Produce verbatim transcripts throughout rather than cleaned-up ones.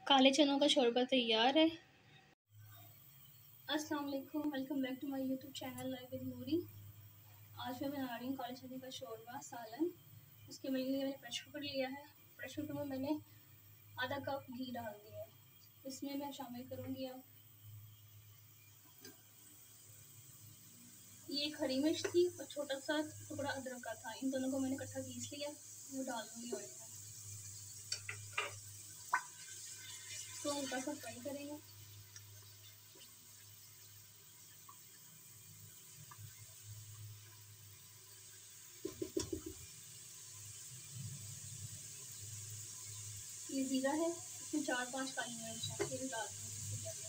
काले चनों का शोरबा तैयार है। अस्सलाम वालेकुम, welcome back to my YouTube channel life with Noori. आज मैं बना रही हूँ काले चने का शोरबा सालन। उसके लिए मैंने प्रेशर कुकर लिया है। प्रेशर कुकर में मैंने आधा कप घी डाल दिया है। इसमें मैं शामिल करूँगी अब ये एक हरी मिर्च थी और छोटा सा टुकड़ा अदरक का था। इन दोनों को मैंने इकट्ठा पीस लिया, वो डाल दूँगी ऑयल में। तो हल्का सा फ्राई करेंगे। ये जीरा है, इसमें चार पांच काली मिर्च है, ये डाल दूँगी इसके अंदर।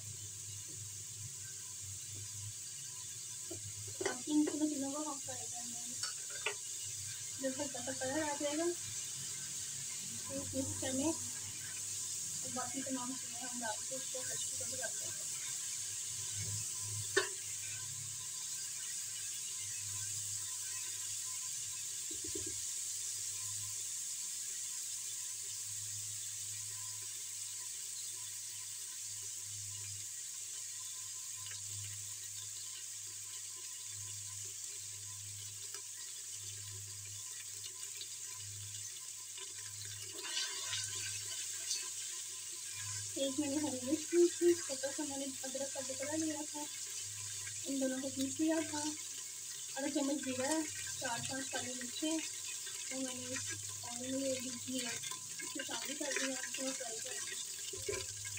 अब इन तीनों चीज़ों को हम फ्राई करना है। जब हल्का सा कलर आ जाएगा तो इसमें चने और बाकी तमाम चीज़ें हम डाल के उसको प्रेशर कुकर में रख देंगे। एक मैंने हरी मिर्च ली थी, छोटा सा मैंने अदरक का टुकड़ा लिया था, इन दोनों को पीस लिया था। आधा चम्मच जीरा, चार पांच काली मिर्चें तो मैंने इस ऑयल में लिया, इसमें शामिल कर दिया, उसको फ्राई कर दिया।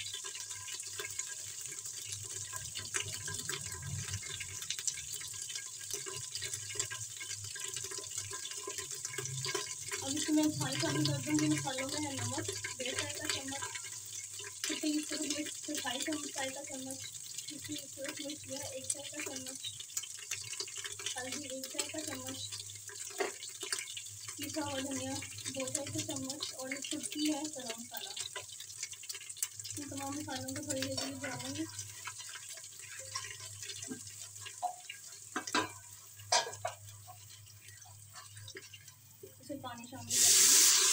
अब इसमें मैं मसाले शामिल कर दूँगी। मसालों में है नमक डेढ़ चाय का चम्मच, कितनी मिर्च ढाई चम्मच चाय का चम्मच, कितनी मिर्च जो है एक चाय का चम्मच, हल्दी एक चाय का चम्मच, पिसा हुआ धनिया दो चाय का चम्मच और एक छुटकी है गरम मसाला। इन तमाम मसालों को थोड़ी देर के लिए बनाऊंगी। उसे पानी शामिल करेंगे।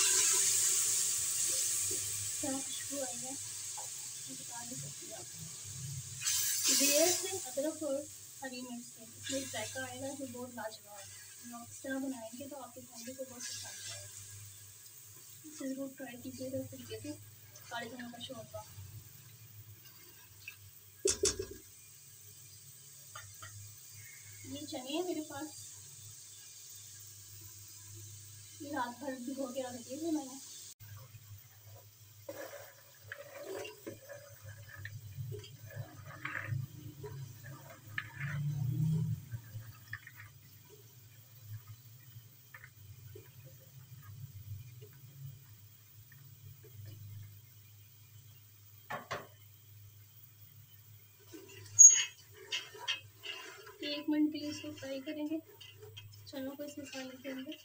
क्या खुशबू आई है, बता नहीं सकती आप। जीरे से, अदरक और हरी मिर्च से इसमें एक जायका आएगा जो बहुत लाजवाब है। आप इस तरह बनाएंगे तो आपकी फैमिली को बहुत पसंद आएगा। इसे ज़रूर ट्राई कीजिएगा इस तरीके से काले चनों का शोरबा। ये चने हैं मेरे पास, ये रात भर भिगो के रख दिए थे मैंने। एक मिनट के लिए इसको फ्राई करेंगे चनों को इस मसाले के अंदर।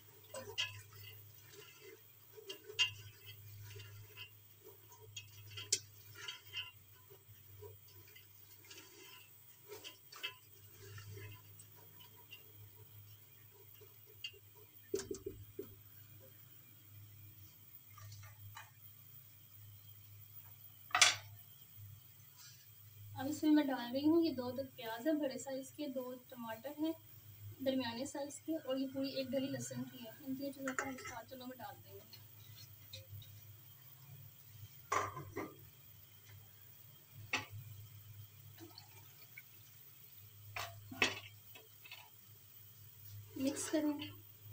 अब इसमें मैं डाल रही हूँ ये दो दो प्याज है बड़े साइज़ के, दो टमाटर हैं दरमियाने साइज़ के, और ये पूरी एक डली लहसुन की है। इन तीन चीज़ों को हम साथ चनों में डाल देंगे। मिक्स करेंगे।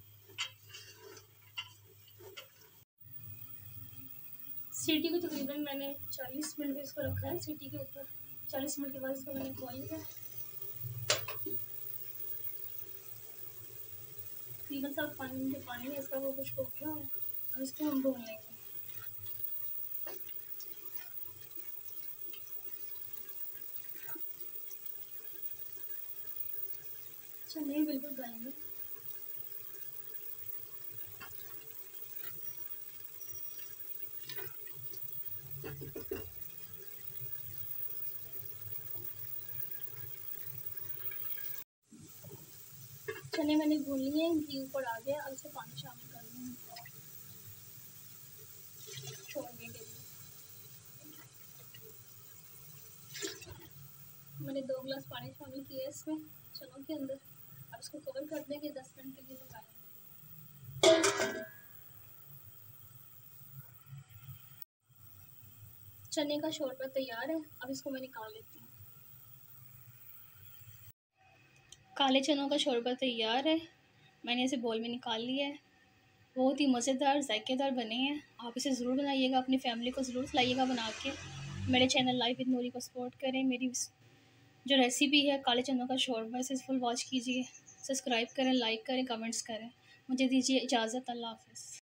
सीटी को तकरीबन मैंने चालीस मिनट इसको रखा है सीटी के ऊपर। चालीस मिनट के बाद इसको मैंने खोल लिया। तकरीबन सब पानी जो पानी है इसका वो कुछ हो गया है। अब इसको हम भून लेंगे। अच्छा नहीं बिल्कुल गलेंगे। चने मैंने भून लिए, घी ऊपर आ गया। अब इसको पानी शामिल कर दूँगी छोड़ने के लिए। मैंने दो गिलास पानी शामिल किया इसमें चनों के अंदर। अब इसको कवर कर देंगे, दस मिनट के लिए पकाएंगे। चने का शोरबा तैयार है, अब इसको मैं निकाल लेती हूँ। काले चनों का शोरबा तैयार है, मैंने इसे बोल में निकाल लिया है। बहुत ही मज़ेदार ज़ायकेदार बने हैं। आप इसे ज़रूर बनाइएगा, अपनी फैमिली को ज़रूर खिलाइएगा बना के। मेरे चैनल लाइफ विद नूरी को सपोर्ट करें। मेरी जो रेसिपी है काले चनों का शोरबा, इसे फुल वॉच कीजिए, सब्सक्राइब करें, लाइक करें, कमेंट्स करें। मुझे दीजिए इजाज़त। अल्लाह हाफ़िज़।